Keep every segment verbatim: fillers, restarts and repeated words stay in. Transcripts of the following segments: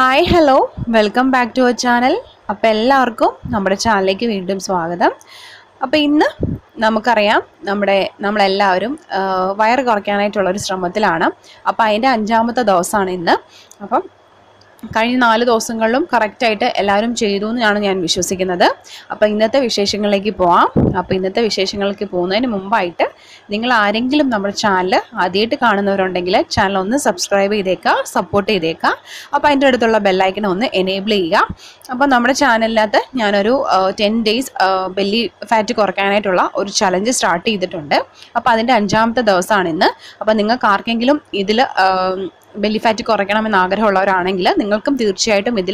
Hi hello welcome back to our channel. അപ്പോൾ എല്ലാവർക്കും നമ്മുടെ ചാനലിലേക്ക് വീണ്ടും സ്വാഗതം. അപ്പോൾ ഇന്ന് നമുക്കറിയാം നമ്മുടെ നമ്മളെല്ലാവരും വയറ് കുറയ്ക്കാനായിട്ടുള്ളൊരു ശ്രമത്തിലാണ്. അപ്പോൾ അതിൻ്റെ അഞ്ചാമത്തെ ദിവസമാണ് ഇന്ന്. അപ്പം കഴിഞ്ഞ നാല് ദിവസങ്ങളിലും കറക്റ്റായിട്ട് എല്ലാവരും ചെയ്തു എന്നാണ് ഞാൻ വിശ്വസിക്കുന്നത്. അപ്പോൾ ഇന്നത്തെ വിശേഷങ്ങളിലേക്ക് പോവാം. അപ്പോൾ ഇന്നത്തെ വിശേഷങ്ങളിലേക്ക് പോകുന്നതിന് മുമ്പായിട്ട് നിങ്ങൾ ആരെങ്കിലും നമ്മുടെ ചാനൽ ആദ്യമായിട്ട് കാണുന്നവരുണ്ടെങ്കിൽ ചാനൽ ഒന്ന് സബ്സ്ക്രൈബ് ചെയ്തേക്കുക, സപ്പോർട്ട് ചെയ്തേക്കുക. അപ്പോൾ അതിൻ്റെ അടുത്തുള്ള ബെല്ലൈക്കൺ ഒന്ന് എനേബിൾ ചെയ്യുക. അപ്പോൾ നമ്മുടെ ചാനലിനകത്ത് ഞാനൊരു ടെൻ ഡേയ്സ് ബെല്ലി ഫാറ്റ് കുറയ്ക്കാനായിട്ടുള്ള ഒരു ചലഞ്ച് സ്റ്റാർട്ട് ചെയ്തിട്ടുണ്ട്. അപ്പോൾ അതിൻ്റെ അഞ്ചാമത്തെ ദിവസമാണ് ഇന്ന്. അപ്പോൾ നിങ്ങൾക്ക് ആർക്കെങ്കിലും ഇതിൽ ബെല്ലി ഫാറ്റ് കുറയ്ക്കണമെന്ന് ആഗ്രഹമുള്ളവരാണെങ്കിൽ നിങ്ങൾക്കും തീർച്ചയായിട്ടും ഇതിൽ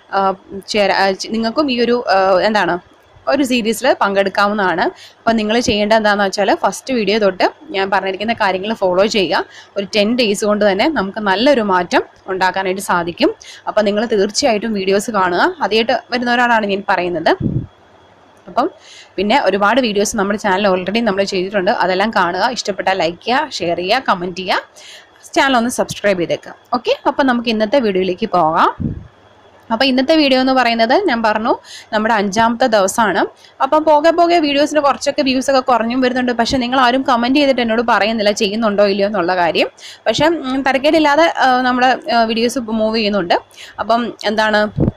ചേരാ നിങ്ങൾക്കും ഈ ഒരു എന്താണ് ഒരു സീരീസിൽ പങ്കെടുക്കാവുന്നതാണ്. അപ്പോൾ നിങ്ങൾ ചെയ്യേണ്ടത് എന്താണെന്ന് വെച്ചാൽ ഫസ്റ്റ് വീഡിയോ തൊട്ട് ഞാൻ പറഞ്ഞിരിക്കുന്ന കാര്യങ്ങൾ ഫോളോ ചെയ്യുക. ഒരു ടെൻ ഡേയ്സ് കൊണ്ട് തന്നെ നമുക്ക് നല്ലൊരു മാറ്റം ഉണ്ടാക്കാനായിട്ട് സാധിക്കും. അപ്പോൾ നിങ്ങൾ തീർച്ചയായിട്ടും വീഡിയോസ് കാണുക. ആദ്യമായിട്ട് വരുന്നവരാണ് ഞാൻ പറയുന്നത്. അപ്പം പിന്നെ ഒരുപാട് വീഡിയോസ് നമ്മുടെ ചാനൽ ഓൾറെഡി നമ്മൾ ചെയ്തിട്ടുണ്ട്. അതെല്ലാം കാണുക. ഇഷ്ടപ്പെട്ടാൽ ലൈക്ക് ചെയ്യുക, ഷെയർ ചെയ്യുക, കമൻറ്റ് ചെയ്യുക. ചാനൽ ഒന്ന് സബ്സ്ക്രൈബ് ചെയ്തേക്കാം. ഓക്കെ, അപ്പോൾ നമുക്ക് ഇന്നത്തെ വീഡിയോയിലേക്ക് പോകാം. അപ്പോൾ ഇന്നത്തെ വീഡിയോ എന്ന് പറയുന്നത് ഞാൻ പറഞ്ഞു നമ്മുടെ അഞ്ചാമത്തെ ദിവസമാണ്. അപ്പം പോകെ പോകെ വീഡിയോസിന് കുറച്ചൊക്കെ വ്യൂസൊക്കെ കുറഞ്ഞും വരുന്നുണ്ട്. പക്ഷേ നിങ്ങൾ ആരും കമൻറ്റ് ചെയ്തിട്ട് എന്നോട് പറയുന്നില്ല ചെയ്യുന്നുണ്ടോ ഇല്ലയോ എന്നുള്ള കാര്യം. പക്ഷേ തിരക്കേടില്ലാതെ നമ്മുടെ വീഡിയോസ് മൂവ് ചെയ്യുന്നുണ്ട്. അപ്പം എന്താണ്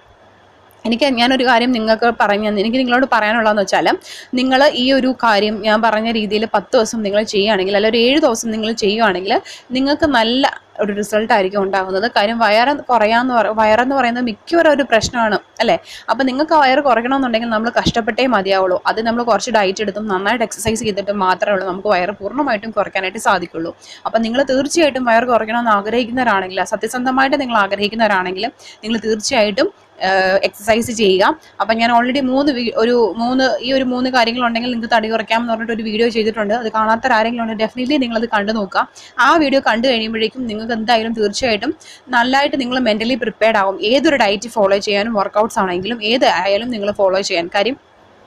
എനിക്ക് ഞാനൊരു കാര്യം നിങ്ങൾക്ക് പറഞ്ഞു എനിക്ക് നിങ്ങളോട് പറയാനുള്ളതെന്ന് വെച്ചാൽ നിങ്ങൾ ഈ ഒരു കാര്യം ഞാൻ പറഞ്ഞ രീതിയിൽ പത്ത് ദിവസം നിങ്ങൾ ചെയ്യുകയാണെങ്കിൽ അല്ലെങ്കിൽ ഒരു ഏഴ് ദിവസം നിങ്ങൾ ചെയ്യുകയാണെങ്കിൽ നിങ്ങൾക്ക് നല്ല ഒരു റിസൾട്ട് ആയിരിക്കും ഉണ്ടാകുന്നത്. കാര്യം വയറ് കുറയാന്ന് പറ വയറെന്ന് പറയുന്നത് മിക്കവരും ഒരു പ്രശ്നമാണ് അല്ലേ. അപ്പോൾ നിങ്ങൾക്ക് ആ വയറ് കുറയ്ക്കണമെന്നുണ്ടെങ്കിൽ നമ്മൾ കഷ്ടപ്പെട്ടേ മതിയാവുള്ളൂ. അത് നമ്മൾ കുറച്ച് ഡയറ്റ് എടുത്തും നന്നായിട്ട് എക്സസൈസ് ചെയ്തിട്ടും മാത്രമേ ഉള്ളൂ നമുക്ക് വയറ് പൂർണ്ണമായിട്ടും കുറയ്ക്കാനായിട്ട് സാധിക്കുള്ളൂ. അപ്പോൾ നിങ്ങൾ തീർച്ചയായിട്ടും വയറ് കുറയ്ക്കണമെന്ന് ആഗ്രഹിക്കുന്നവരാണെങ്കിൽ, സത്യസന്ധമായിട്ട് നിങ്ങൾ ആഗ്രഹിക്കുന്നവരാണെങ്കിൽ നിങ്ങൾ തീർച്ചയായിട്ടും എക്സസൈസ് ചെയ്യുക. അപ്പം ഞാൻ ഓൾറെഡി മൂന്ന് ഒരു മൂന്ന് ഈ ഒരു മൂന്ന് കാര്യങ്ങളുണ്ടെങ്കിൽ നിങ്ങൾക്ക് തടി കുറയ്ക്കാമെന്ന് പറഞ്ഞിട്ട് ഒരു വീഡിയോ ചെയ്തിട്ടുണ്ട്. അത് കാണാത്തവരാരെങ്കിലും ഉണ്ടെങ്കിൽ ഡെഫിനറ്റ്ലി നിങ്ങളത് കണ്ടു നോക്കുക. ആ വീഡിയോ കണ്ടു കഴിയുമ്പോഴേക്കും നിങ്ങൾക്ക് എന്തായാലും തീർച്ചയായിട്ടും നല്ലതായിട്ട് നിങ്ങൾ മെൻ്റലി പ്രിപ്പയർഡ് ആകും. ഏതൊരു ഡയറ്റ് ഫോളോ ചെയ്യാനും വർക്കൗട്ട്സ് ആണെങ്കിലും ഏത് ആയാലും നിങ്ങൾ ഫോളോ ചെയ്യാൻ. കാര്യം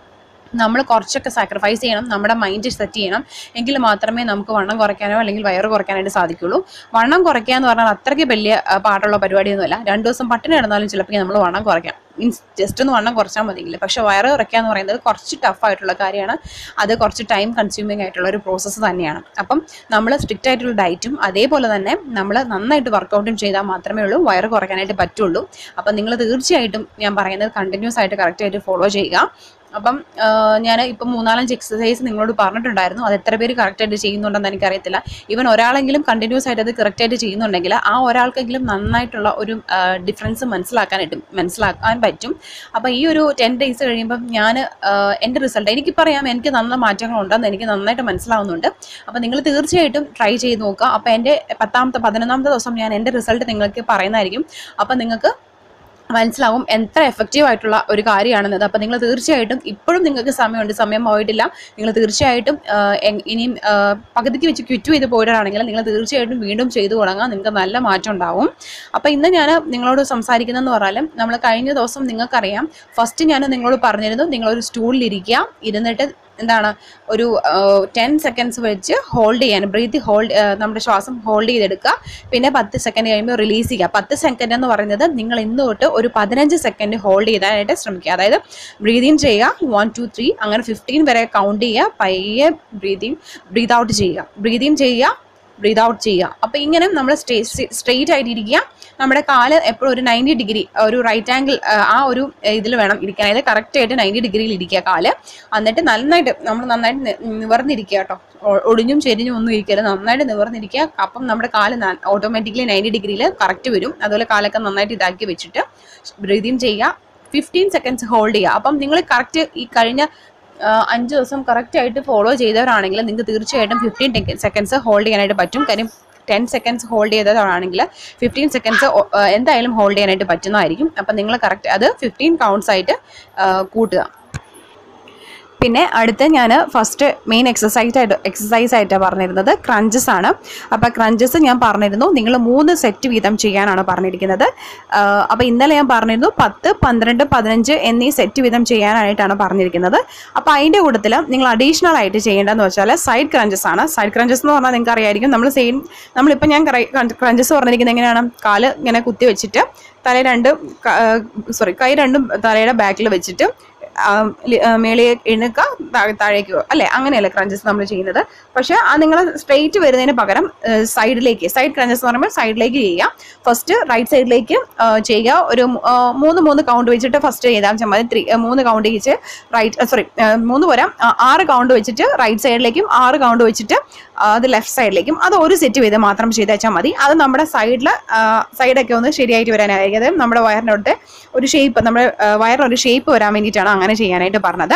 നമ്മൾ കുറച്ചൊക്കെ സാക്രിഫൈസ് ചെയ്യണം, നമ്മുടെ മൈൻഡ് സെറ്റ് ചെയ്യണം. എങ്കിൽ മാത്രമേ നമുക്ക് വണ്ണം കുറയ്ക്കാനോ അല്ലെങ്കിൽ വയറ് കുറയ്ക്കാനായിട്ട് സാധിക്കുള്ളൂ. വണ്ണം കുറയ്ക്കുക എന്ന് പറഞ്ഞാൽ അത്രയ്ക്ക് വലിയ പാടുള്ള പരിപാടിയൊന്നുമല്ല. രണ്ട് ദിവസം പട്ടിണി കിടന്നാലും ചിലപ്പോൾ നമ്മൾ വണ്ണം കുറയ്ക്കാം. മീൻസ് ജസ്റ്റ് ഒന്ന് വണ്ണം കുറച്ചാൽ മതിയെങ്കിൽ. പക്ഷേ വയറ് കുറയ്ക്കുക എന്ന് പറയുന്നത് കുറച്ച് ടഫായിട്ടുള്ള കാര്യമാണ്. അത് കുറച്ച് ടൈം കൺസ്യൂമിങ് ആയിട്ടുള്ള ഒരു പ്രോസസ്സ് തന്നെയാണ്. അപ്പം നമ്മൾ സ്ട്രിക്റ്റ് ആയിട്ടുള്ള ഡയറ്റും അതേപോലെ തന്നെ നമ്മൾ നന്നായിട്ട് വർക്കൗട്ടും ചെയ്താൽ മാത്രമേ ഉള്ളൂ വയറ് കുറയ്ക്കാനായിട്ട് പറ്റുള്ളൂ. അപ്പം നിങ്ങൾ തീർച്ചയായിട്ടും ഞാൻ പറയുന്നത് കണ്ടിന്യൂസ് ആയിട്ട് കറക്റ്റായിട്ട് ഫോളോ ചെയ്യുക. അപ്പം ഞാൻ ഇപ്പം മൂന്നാലഞ്ച് എക്സസൈസ് നിങ്ങളോട് പറഞ്ഞിട്ടുണ്ടായിരുന്നു. അത് എത്ര പേര് കറക്റ്റായിട്ട് ചെയ്യുന്നുണ്ടെന്ന് എനിക്കറിയത്തില്ല. ഈവൻ ഒരാളെങ്കിലും കണ്ടിന്യൂസ് ആയിട്ട് അത് കറക്റ്റായിട്ട് ചെയ്യുന്നുണ്ടെങ്കിൽ ആ ഒരാൾക്കെങ്കിലും നന്നായിട്ടുള്ള ഒരു ഡിഫറൻസ് മനസ്സിലാക്കാനായിട്ട് മനസ്സിലാക്കാൻ പറ്റും. അപ്പോൾ ഈ ഒരു ടെൻ ഡേയ്സ് കഴിയുമ്പം ഞാൻ എൻ്റെ റിസൾട്ട് എനിക്ക് പറയാം, എനിക്ക് നല്ല മാറ്റങ്ങളുണ്ടെന്ന് എനിക്ക് നന്നായിട്ട് മനസ്സിലാവുന്നുണ്ട്. അപ്പോൾ നിങ്ങൾ തീർച്ചയായിട്ടും ട്രൈ ചെയ്ത് നോക്കുക. അപ്പോൾ എൻ്റെ പത്താമത്തെ പതിനൊന്നാമത്തെ ദിവസം ഞാൻ എൻ്റെ റിസൾട്ട് നിങ്ങൾക്ക് പറയുന്നതായിരിക്കും. അപ്പോൾ നിങ്ങൾക്ക് മനസ്സിലാവും എത്ര എഫക്റ്റീവ് ആയിട്ടുള്ള ഒരു കാര്യമാണെന്നത്. അപ്പോൾ നിങ്ങൾ തീർച്ചയായിട്ടും ഇപ്പോഴും നിങ്ങൾക്ക് സമയമുണ്ട്, സമയം പോയിട്ടില്ല. നിങ്ങൾ തീർച്ചയായിട്ടും ഇനിയും പകുതിക്ക് വെച്ച് ക്വിറ്റ് ചെയ്ത് പോയിട്ടാണെങ്കിൽ നിങ്ങൾ തീർച്ചയായിട്ടും വീണ്ടും ചെയ്തു തുടങ്ങാം. നിങ്ങൾക്ക് നല്ല മാറ്റം ഉണ്ടാവും. അപ്പോൾ ഇന്ന് ഞാൻ നിങ്ങളോട് സംസാരിക്കുന്നതെന്ന് പറഞ്ഞാലും നമ്മൾ കഴിഞ്ഞ ദിവസം നിങ്ങൾക്കറിയാം ഫസ്റ്റ് ഞാൻ നിങ്ങളോട് പറഞ്ഞിരുന്നു നിങ്ങളൊരു സ്റ്റൂളിലിരിക്കുക, ഇരുന്നിട്ട് എന്താണ് ഒരു ടെൻ സെക്കൻഡ്സ് വെച്ച് ഹോൾഡ് ചെയ്യാൻ, ബ്രീത്ത് ഹോൾഡ് നമ്മുടെ ശ്വാസം ഹോൾഡ് ചെയ്തെടുക്കുക. പിന്നെ പത്ത് സെക്കൻഡ് കഴിയുമ്പോൾ റിലീസ് ചെയ്യുക. പത്ത് സെക്കൻഡ് എന്ന് പറയുന്നത് നിങ്ങൾ ഇന്ന് തൊട്ട് ഒരു പതിനഞ്ച് സെക്കൻഡ് ഹോൾഡ് ചെയ്യാനായിട്ട് ശ്രമിക്കുക. അതായത് ബ്രീത്ത് ഇൻ ചെയ്യുക, വൺ ടു ത്രീ അങ്ങനെ ഫിഫ്റ്റീൻ വരെ കൗണ്ട് ചെയ്യുക. പയ്യെ ബ്രീത്ത് ഇൻ ബ്രീത്ത് ഔട്ട് ചെയ്യുക, ബ്രീത്ത് ഇൻ ചെയ്യുക, ബ്രീത്ത് ഔട്ട് ചെയ്യുക. അപ്പോൾ ഇങ്ങനെ നമ്മൾ സ്റ്റേ സ്ട്രെയിറ്റ് ആയിട്ടിരിക്കുക. നമ്മുടെ കാല് എപ്പോഴും ഒരു നയൻറ്റി ഡിഗ്രി ഒരു റൈറ്റ് ആംഗിൾ ആ ഒരു ഇതിൽ വേണം ഇരിക്കാൻ. അതായത് കറക്റ്റായിട്ട് നയൻറ്റി ഡിഗ്രിയിൽ ഇരിക്കുക കാല്. എന്നിട്ട് നന്നായിട്ട് നമ്മൾ നന്നായിട്ട് നിവർന്നിരിക്കുക കേട്ടോ. ഒടിഞ്ഞും ചെരിഞ്ഞും ഒന്നും ഇരിക്കരുത്, നന്നായിട്ട് നിവർന്നിരിക്കുക. അപ്പം നമ്മുടെ കാല് ഓട്ടോമാറ്റിക്കലി നയൻറ്റി ഡിഗ്രിയിൽ കറക്റ്റ് വരും. അതുപോലെ കാലൊക്കെ നന്നായിട്ട് ഇതാക്കി വെച്ചിട്ട് ബ്രീത്ത് ഇൻ ചെയ്യുക, ഫിഫ്റ്റീൻ സെക്കൻഡ്സ് ഹോൾഡ് ചെയ്യുക. അപ്പം നിങ്ങൾ കറക്റ്റ് ഈ കഴിഞ്ഞ അഞ്ച് ദിവസം കറക്റ്റായിട്ട് ഫോളോ ചെയ്തവരാണെങ്കിൽ നിങ്ങൾക്ക് തീർച്ചയായിട്ടും ഫിഫ്റ്റീൻ സെക്കൻഡ്സ് ഹോൾഡ് ചെയ്യാനായിട്ട് പറ്റും. കാര്യം ടെൻ സെക്കൻഡ്സ് ഹോൾഡ് ചെയ്തതാണെങ്കിൽ ഫിഫ്റ്റീൻ സെക്കൻഡ്സ് എന്തായാലും ഹോൾഡ് ചെയ്യാനായിട്ട് പറ്റുന്നതായിരിക്കും. അപ്പം നിങ്ങൾ കറക്റ്റ് അത് ഫിഫ്റ്റീൻ കൗണ്ട്സ് ആയിട്ട് കൂട്ടുക. പിന്നെ അടുത്ത് ഞാൻ ഫസ്റ്റ് മെയിൻ എക്സസൈസ് ആയിട്ട് എക്സസൈസ് ആയിട്ടാണ് പറഞ്ഞിരുന്നത് ക്രഞ്ചസ് ആണ്. അപ്പോൾ ക്രഞ്ചസ് ഞാൻ പറഞ്ഞിരുന്നു നിങ്ങൾ മൂന്ന് സെറ്റ് വീതം ചെയ്യാനാണ് പറഞ്ഞിരിക്കുന്നത്. അപ്പോൾ ഇന്നലെ ഞാൻ പറഞ്ഞിരുന്നു പത്ത് പന്ത്രണ്ട് പതിനഞ്ച് എന്നീ സെറ്റ് വീതം ചെയ്യാനായിട്ടാണ് പറഞ്ഞിരിക്കുന്നത്. അപ്പോൾ അതിൻ്റെ കൂട്ടത്തിൽ നിങ്ങൾ അഡീഷണൽ ആയിട്ട് ചെയ്യേണ്ടതെന്ന് വെച്ചാൽ സൈഡ് ക്രഞ്ചസ് ആണ്. സൈഡ് ക്രഞ്ചസ് എന്ന് പറഞ്ഞാൽ നിങ്ങൾക്ക് അറിയായിരിക്കും, നമ്മൾ സെയിം നമ്മളിപ്പോൾ ഞാൻ ക്രഞ്ചസ് പറഞ്ഞിരിക്കുന്നത് എങ്ങനെയാണ്, കാല് ഇങ്ങനെ കുത്തി വെച്ചിട്ട് തല രണ്ടും സോറി കൈ രണ്ടും തലയുടെ ബാക്കിൽ വെച്ചിട്ട് മേളിയെ എഴുന്നേക്കുക, താഴേക്ക് അല്ലേ, അങ്ങനെയല്ലേ ക്രഞ്ചസ് നമ്മൾ ചെയ്യുന്നത്. പക്ഷേ ആ നിങ്ങൾ സ്ട്രെയിറ്റ് വരുന്നതിന് പകരം സൈഡിലേക്ക്, സൈഡ് ക്രഞ്ചസ് എന്ന് പറയുമ്പോൾ സൈഡിലേക്ക് ചെയ്യുക. ഫസ്റ്റ് റൈറ്റ് സൈഡിലേക്ക് ചെയ്യുക. ഒരു മൂന്ന് മൂന്ന് കൗണ്ട് വെച്ചിട്ട് ഫസ്റ്റ് ചെയ്താൽ മതി. ത്രീ മൂന്ന് കൗണ്ട് വെച്ച് റൈറ്റ് സോറി മൂന്ന് പോരാ ആറ് കൗണ്ട് വെച്ചിട്ട് റൈറ്റ് സൈഡിലേക്കും ആറ് കൗണ്ട് വെച്ചിട്ട് അത് ലെഫ്റ്റ് സൈഡിലേക്കും, അത് ഒരു സെറ്റ് ചെയ്ത് മാത്രം ചെയ്ത് വെച്ചാൽ മതി. അത് നമ്മുടെ സൈഡിൽ സൈഡൊക്കെ ഒന്ന് ശരിയായിട്ട് വരാനായിരിക്കും. അത് നമ്മുടെ വയറിനോട്ട് ഒരു ഷേപ്പ്, നമ്മുടെ വയറിനൊരു ഷേപ്പ് വരാൻ വേണ്ടിയിട്ടാണ് അങ്ങനെ ചെയ്യാനായിട്ട് പറഞ്ഞത്.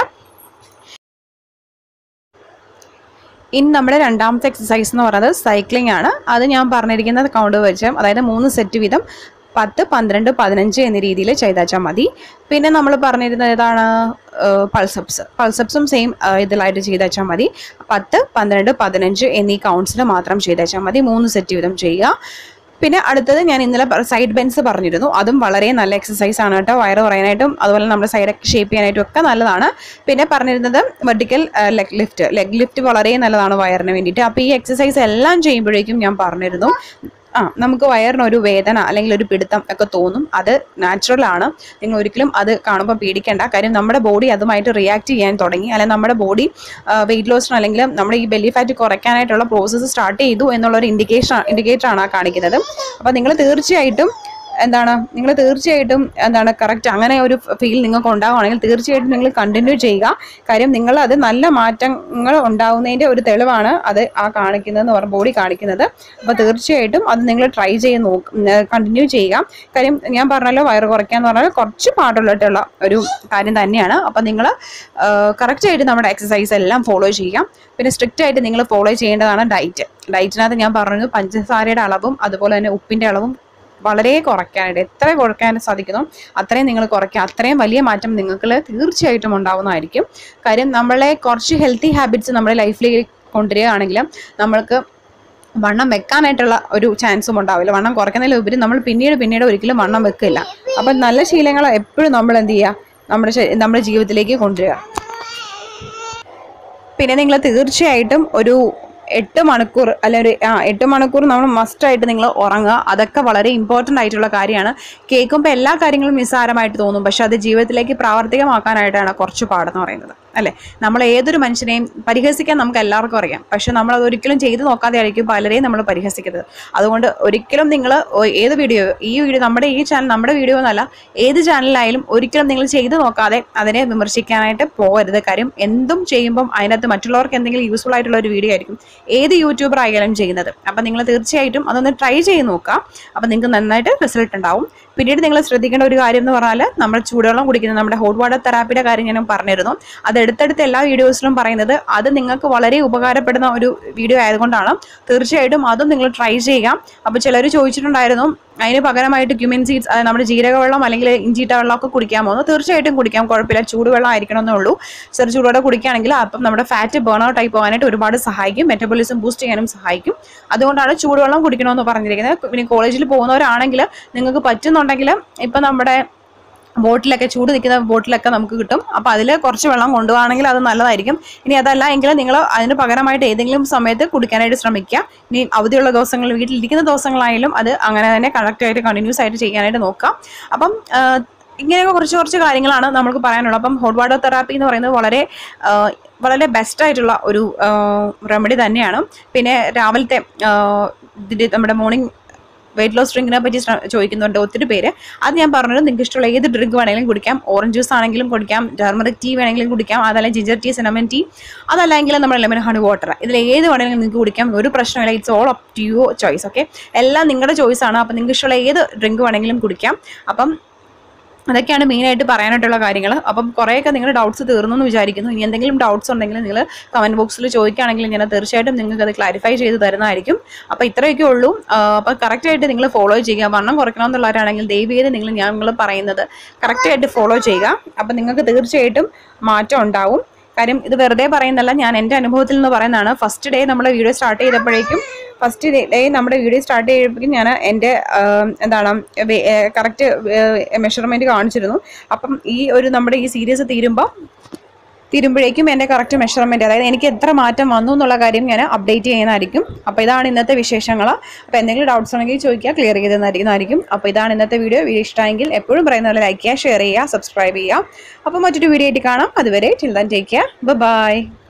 ഇനി നമ്മുടെ രണ്ടാമത്തെ എക്സസൈസ് എന്ന് പറയുന്നത് സൈക്ലിംഗ് ആണ്. അത് ഞാൻ പറഞ്ഞിരിക്കുന്നത് കൗണ്ട് വെച്ച്, അതായത് മൂന്ന് സെറ്റ് വീതം പത്ത് പന്ത്രണ്ട് പതിനഞ്ച് എന്ന രീതിയിൽ ചെയ്താച്ചാൽ മതി. പിന്നെ നമ്മൾ പറഞ്ഞിരുന്നത് ഏതാണ്, പൾസപ്സ്. പൾസപ്സും സെയിം ഇതിലായിട്ട് ചെയ്താച്ചാൽ മതി. പത്ത് പന്ത്രണ്ട് പതിനഞ്ച് എന്നീ കൗണ്ട്സിൽ മാത്രം ചെയ്താച്ചാൽ മതി. മൂന്ന് സെറ്റ് വീതം ചെയ്യുക. പിന്നെ അടുത്തത് ഞാൻ ഇന്നലെ സൈഡ് ബെൻസ് പറഞ്ഞിരുന്നു. അതും വളരെ നല്ല എക്സസൈസ് ആണ് കേട്ടോ, വയറ് കുറയാനായിട്ടും അതുപോലെ നമ്മുടെ സൈഡൊക്കെ ഷേപ്പ് ചെയ്യാനായിട്ടും ഒക്കെ നല്ലതാണ്. പിന്നെ പറഞ്ഞിരുന്നത് vertical leg lift. Leg lift വളരെ നല്ലതാണ് വയറിന് വേണ്ടിയിട്ട്. അപ്പോൾ ഈ എക്സസൈസ് എല്ലാം ചെയ്യുമ്പോഴേക്കും ഞാൻ പറഞ്ഞിരുന്നു ആ നമുക്ക് വയറിനൊരു വേദന അല്ലെങ്കിൽ ഒരു പിടുത്തം ഒക്കെ തോന്നും. അത് നാച്ചുറൽ ആണ്. നിങ്ങൾ ഒരിക്കലും അത് കാണുമ്പോൾ പേടിക്കേണ്ട. കാര്യം നമ്മുടെ ബോഡി അതുമായിട്ട് റിയാക്ട് ചെയ്യാൻ തുടങ്ങി, അല്ലെങ്കിൽ നമ്മുടെ ബോഡി വെയിറ്റ് ലോസിന് അല്ലെങ്കിൽ നമ്മുടെ ഈ ബെല്ലി ഫാറ്റ് കുറയ്ക്കാനായിട്ടുള്ള പ്രോസസ്സ് സ്റ്റാർട്ട് ചെയ്തു എന്നുള്ളൊരു ഇൻഡിക്കേഷൻ ഇൻഡിക്കേറ്ററാണ് ആ കാണിക്കുന്നത്. അപ്പോൾ നിങ്ങൾ തീർച്ചയായിട്ടും എന്താണ് നിങ്ങൾ തീർച്ചയായിട്ടും എന്താണ് കറക്റ്റ് അങ്ങനെ ഒരു ഫീൽ നിങ്ങൾക്ക് ഉണ്ടാവുകയാണെങ്കിൽ തീർച്ചയായിട്ടും നിങ്ങൾ കണ്ടിന്യൂ ചെയ്യുക. കാര്യം നിങ്ങൾ അത് നല്ല മാറ്റങ്ങൾ ഉണ്ടാവുന്നതിൻ്റെ ഒരു തെളിവാണ് അത് ആ കാണിക്കുന്നതെന്ന് പറഞ്ഞ ബോഡി കാണിക്കുന്നത്. അപ്പോൾ തീർച്ചയായിട്ടും അത് നിങ്ങൾ ട്രൈ ചെയ്ത് നോക്ക് കണ്ടിന്യൂ ചെയ്യുക. കാര്യം ഞാൻ പറഞ്ഞല്ലോ, വയറ് കുറയ്ക്കുക എന്ന് പറഞ്ഞാൽ കുറച്ച് പാടുള്ളതായിട്ടുള്ള ഒരു കാര്യം തന്നെയാണ്. അപ്പോൾ നിങ്ങൾ കറക്റ്റായിട്ട് നമ്മുടെ എക്സസൈസ് എല്ലാം ഫോളോ ചെയ്യുക. പിന്നെ സ്ട്രിക്റ്റ് ആയിട്ട് നിങ്ങൾ ഫോളോ ചെയ്യേണ്ടതാണ് ഡയറ്റ്. ഡയറ്റിനകത്ത് ഞാൻ പറഞ്ഞു പഞ്ചസാരയുടെ അളവും അതുപോലെ തന്നെ ഉപ്പിൻ്റെ അളവും വളരെ കുറയ്ക്കാനായിട്ട് എത്ര കുറയ്ക്കാൻ സാധിക്കുന്നോ അത്രയും നിങ്ങൾ കുറയ്ക്കുക. അത്രയും വലിയ മാറ്റം നിങ്ങൾക്ക് തീർച്ചയായിട്ടും ഉണ്ടാവുന്നതായിരിക്കും. കാര്യം നമ്മളെ കുറച്ച് ഹെൽത്തി ഹാബിറ്റ്സ് നമ്മുടെ ലൈഫിലേക്ക് കൊണ്ടുവരികയാണെങ്കിൽ നമ്മൾക്ക് വണ്ണം വെക്കാനായിട്ടുള്ള ഒരു ചാൻസും ഉണ്ടാവില്ല. വണ്ണം കുറയ്ക്കുന്നതിലുപരി നമ്മൾ പിന്നീട് പിന്നീട് ഒരിക്കലും വണ്ണം വെക്കില്ല. അപ്പം നല്ല ശീലങ്ങൾ എപ്പോഴും നമ്മൾ എന്ത് ചെയ്യുക, നമ്മുടെ നമ്മുടെ ജീവിതത്തിലേക്ക് കൊണ്ടുവരിക. പിന്നെ നിങ്ങൾ തീർച്ചയായിട്ടും ഒരു എട്ട് മണിക്കൂർ അല്ലെ ഒരു ആ എട്ട് മണിക്കൂർ നമ്മൾ മസ്റ്റായിട്ട് നിങ്ങൾ ഉറങ്ങുക. അതൊക്കെ വളരെ ഇമ്പോർട്ടൻ്റ് ആയിട്ടുള്ള കാര്യമാണ്. കേൾക്കുമ്പോൾ എല്ലാ കാര്യങ്ങളും നിസ്സാരമായിട്ട് തോന്നും, പക്ഷെ അത് ജീവിതത്തിലേക്ക് പ്രാവർത്തികമാക്കാനായിട്ടാണ് കുറച്ച് പാടെന്ന് പറയുന്നത് അല്ലേ. നമ്മൾ ഏതൊരു മനുഷ്യനെയും പരിഹസിക്കാൻ നമുക്ക് എല്ലാവർക്കും അറിയാം, പക്ഷെ നമ്മൾ അതൊരിക്കലും ചെയ്ത് നോക്കാതെ ആയിരിക്കും പലരെയും നമ്മൾ പരിഹസിക്കുന്നത്. അതുകൊണ്ട് ഒരിക്കലും നിങ്ങൾ ഏത് വീഡിയോ ഈ വീഡിയോ നമ്മുടെ ഈ ചാനൽ നമ്മുടെ വീഡിയോ എന്നല്ല ഏത് ചാനലിലായാലും ഒരിക്കലും നിങ്ങൾ ചെയ്ത് നോക്കാതെ അതിനെ വിമർശിക്കാനായിട്ട് പോകരുത്. കാര്യം എന്തും ചെയ്യുമ്പം അതിനകത്ത് മറ്റുള്ളവർക്ക് എന്തെങ്കിലും യൂസ്ഫുൾ ആയിട്ടുള്ള ഒരു വീഡിയോ ആയിരിക്കും ഏത് യൂട്യൂബർ ആയാലും ചെയ്യുന്നത്. അപ്പം നിങ്ങൾ തീർച്ചയായിട്ടും അതൊന്ന് ട്രൈ ചെയ്ത് നോക്കുക. അപ്പം നിങ്ങൾക്ക് നന്നായിട്ട് റിസൾട്ട് ഉണ്ടാവും. പിന്നീട് നിങ്ങൾ ശ്രദ്ധിക്കേണ്ട ഒരു കാര്യം എന്ന് പറഞ്ഞാൽ നമ്മൾ ചൂടുവെള്ളം കുടിക്കുന്നത്, നമ്മുടെ ഹോട്ട് വാട്ടർ തെറാപ്പിയുടെ കാര്യം ഞാൻ പറഞ്ഞിരുന്നു. അത് എടുത്തെടുത്ത് എല്ലാ വീഡിയോസിലും പറയുന്നത് അത് നിങ്ങൾക്ക് വളരെ ഉപകാരപ്പെടുന്ന ഒരു വീഡിയോ ആയതുകൊണ്ടാണ്. തീർച്ചയായിട്ടും അതും നിങ്ങൾ ട്രൈ ചെയ്യാം. അപ്പോൾ ചിലർ ചോദിച്ചിട്ടുണ്ടായിരുന്നു അതിന് പകരമായിട്ട് ക്യുമിൻ സീഡ്സ്, അതായത് നമ്മുടെ ജീരകവെള്ളം അല്ലെങ്കിൽ ഇഞ്ചിട്ട വെള്ളമൊക്കെ കുടിക്കാമോ എന്ന്. തീർച്ചയായിട്ടും കുടിക്കാം, കുഴപ്പമില്ല. ചൂടുവെള്ളം ആയിരിക്കണമെന്നേ ഉള്ളൂ. ചെറു ചൂടോടെ കുടിക്കുകയാണെങ്കിൽ അപ്പം നമ്മുടെ ഫാറ്റ് ബേൺ ഔട്ട് ആയി പോകാനായിട്ട് ഒരുപാട് സഹായിക്കും, മെറ്റബോളിസം ബൂസ്റ്റ് ചെയ്യാനും സഹായിക്കും. അതുകൊണ്ടാണ് ചൂടുവെള്ളം കുടിക്കണമെന്ന് പറഞ്ഞിരിക്കുന്നത്. പിന്നെ കോളേജിൽ പോകുന്നവരാണെങ്കിൽ നിങ്ങൾക്ക് പറ്റുന്നുണ്ടെങ്കിൽ ഇപ്പം നമ്മുടെ ബോട്ടിലൊക്കെ ചൂട് നിൽക്കുന്ന ബോട്ടിലൊക്കെ നമുക്ക് കിട്ടും. അപ്പോൾ അതിൽ കുറച്ച് വെള്ളം കൊണ്ടുപോകണമെങ്കിൽ അത് നല്ലതായിരിക്കും. ഇനി അതല്ല എങ്കിൽ നിങ്ങൾ അതിന് പകരമായിട്ട് ഏതെങ്കിലും സമയത്ത് കുടിക്കാനായിട്ട് ശ്രമിക്കുക. ഇനി അവധിയുള്ള ദിവസങ്ങളിൽ വീട്ടിലിരിക്കുന്ന ദിവസങ്ങളായാലും അത് അങ്ങനെ തന്നെ കറക്റ്റായിട്ട് കണ്ടിന്യൂസ് ആയിട്ട് ചെയ്യാനായിട്ട് നോക്കാം. അപ്പം ഇങ്ങനെയൊക്കെ കുറച്ച് കുറച്ച് കാര്യങ്ങളാണ് നമുക്ക് പറയാനുള്ളത്. അപ്പം ഹോട്ട് വാട്ടർ തെറാപ്പി എന്ന് പറയുന്നത് വളരെ വളരെ ബെസ്റ്റായിട്ടുള്ള ഒരു റെമഡി തന്നെയാണ്. പിന്നെ രാവിലത്തെ നമ്മുടെ മോർണിംഗ് വെയിറ്റ് ലോസ് ഡ്രിങ്കിനെ പറ്റി ചോദിക്കുന്നുണ്ട് ഒത്തിരി പേര്. അത് ഞാൻ പറഞ്ഞത് നിങ്ങൾക്ക് ഇഷ്ടമുള്ള ഏത് ഡ്രിങ്ക് വേണമെങ്കിലും കുടിക്കാം. ഓറഞ്ച് ജ്യൂസ് ആണെങ്കിലും കുടിക്കാം, ടർമറിക് ടീ വേണമെങ്കിലും കുടിക്കാം, അതല്ല ജിഞ്ചർ ടീ, സിനമൻ ടീ, അതല്ലെങ്കിൽ നമ്മുടെ ലെമൺ ഹണി വാട്ടർ, ഇതിൽ ഏത് വേണമെങ്കിലും നിങ്ങൾക്ക് കുടിക്കാം. ഒരു പ്രശ്നമില്ല. It's all up to your choice. Okay, എല്ലാം നിങ്ങളുടെ ചോയ്സാണ്. അപ്പം നിങ്ങൾക്ക് ഇഷ്ടമുള്ള ഏത് ഡ്രിങ്ക് വേണമെങ്കിലും കുടിക്കാം. അപ്പം അതൊക്കെയാണ് മെയിനായിട്ട് പറയാനായിട്ടുള്ള കാര്യങ്ങൾ. അപ്പം കുറേയൊക്കെ നിങ്ങളുടെ ഡൗട്ട്സ് തീർന്നു എന്ന് വിചാരിക്കുന്നു. ഇനി എന്തെങ്കിലും ഡൗട്ട്സ് ഉണ്ടെങ്കിൽ നിങ്ങൾ കമൻറ്റ് ബോക്സിൽ ചോദിക്കുകയാണെങ്കിൽ ഞാൻ തീർച്ചയായിട്ടും നിങ്ങൾക്ക് അത് ക്ലാരിഫൈ ചെയ്ത് തരുന്നതായിരിക്കും. അപ്പോൾ ഇത്രയൊക്കെ ഉള്ളൂ. അപ്പോൾ കറക്റ്റായിട്ട് നിങ്ങൾ ഫോളോ ചെയ്യുക. വണ്ണം കുറയ്ക്കണമെന്നുള്ളവരാണെങ്കിൽ ദയവ് ചെയ്ത് നിങ്ങൾ ഞാൻ നിങ്ങൾ പറയുന്നത് കറക്റ്റായിട്ട് ഫോളോ ചെയ്യുക. അപ്പം നിങ്ങൾക്ക് തീർച്ചയായിട്ടും മാറ്റം ഉണ്ടാവും. കാര്യം ഇത് വെറുതെ പറയുന്നല്ല, ഞാൻ എൻ്റെ അനുഭവത്തിൽ നിന്ന് പറയുന്നതാണ്. ഫസ്റ്റ് ഡേ നമ്മൾ വീഡിയോ സ്റ്റാർട്ട് ചെയ്തപ്പോഴേക്കും ഫസ്റ്റ് ഡേ നമ്മുടെ വീഡിയോ സ്റ്റാർട്ട് ചെയ്യുമ്പോഴേക്കും ഞാൻ എൻ്റെ എന്താണ് കറക്റ്റ് മെഷർമെൻറ്റ് കാണിച്ചിരുന്നു. അപ്പം ഈ ഒരു നമ്മുടെ ഈ സീരീസ് തീരുമ്പോൾ തീരുമ്പോഴേക്കും എൻ്റെ കറക്റ്റ് മെഷർമെൻറ്റ്, അതായത് എനിക്ക് എത്ര മാറ്റം വന്നു എന്നുള്ള കാര്യം ഞാൻ അപ്ഡേറ്റ് ചെയ്യുന്നതായിരിക്കും. അപ്പോൾ ഇതാണ് ഇന്നത്തെ വിശേഷങ്ങൾ. അപ്പോൾ എന്തെങ്കിലും ഡൗട്ട്സ് ഉണ്ടെങ്കിൽ ചോദിക്കുക, ക്ലിയർ ചെയ്തെന്നായിരിക്കും. അപ്പോൾ ഇതാണ് ഇന്നത്തെ വീഡിയോ. വീഡിയോ ഇഷ്ടമെങ്കിൽ എപ്പോഴും പറയുന്ന പോലെ ലൈക്ക് ചെയ്യുക, ഷെയർ ചെയ്യുക, സബ്സ്ക്രൈബ് ചെയ്യുക. അപ്പോൾ മറ്റൊരു വീഡിയോ ആയിട്ട് കാണാം. അതുവരെ till then take care, by.